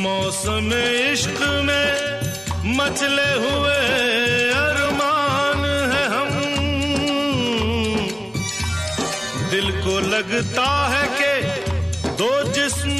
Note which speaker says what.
Speaker 1: मौसम इश्क में मचले हुए अरमान है हम। दिल को लगता है कि दो जिस्म